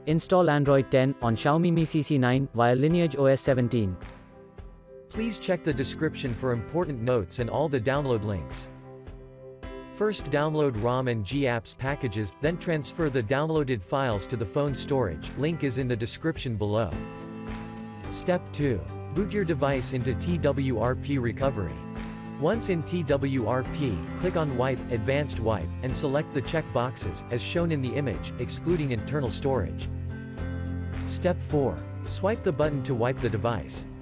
Install Android 10 on Xiaomi Mi CC9 via LineageOS 17. Please check the description for important notes and all the download links. First download ROM and GApps packages, then transfer the downloaded files to the phone storage, link is in the description below. Step 2. Boot your device into TWRP recovery. Once in TWRP, click on Wipe, Advanced Wipe, and select the check boxes, as shown in the image, excluding internal storage. Step 4. Swipe the button to wipe the device.